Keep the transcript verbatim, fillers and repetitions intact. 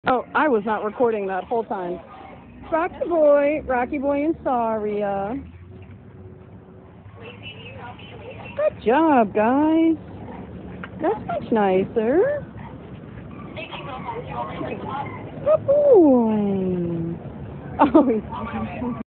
Oh, I was not recording that whole time. Rocky Boy, Rocky Boy and Saria. Good job, guys. That's much nicer. Good boy. Oh,